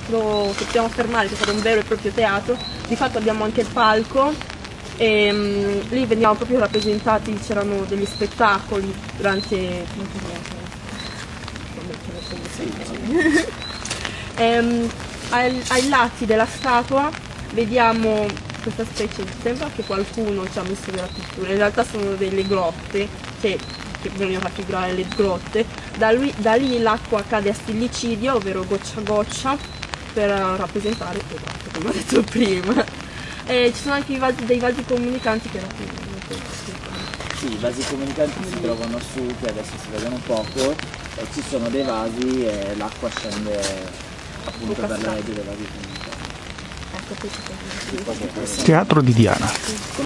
teatro che possiamo fermare, che sarà un vero e proprio teatro. Di fatto abbiamo anche il palco e lì veniamo proprio rappresentati, c'erano degli spettacoli durante ai lati della statua vediamo questa specie di, sembra che qualcuno ci ha messo della pittura, in realtà sono delle grotte che vogliono raffigurare le grotte. Da lì l'acqua cade a stillicidio, ovvero goccia a goccia, per rappresentare, come ho detto prima. E ci sono anche dei vasi comunicanti che sì, i vasi comunicanti si trovano su, che adesso si vedono poco, e ci sono dei vasi e l'acqua scende appunto per le reti dei vasi comunicanti. Ecco, Teatro di Diana.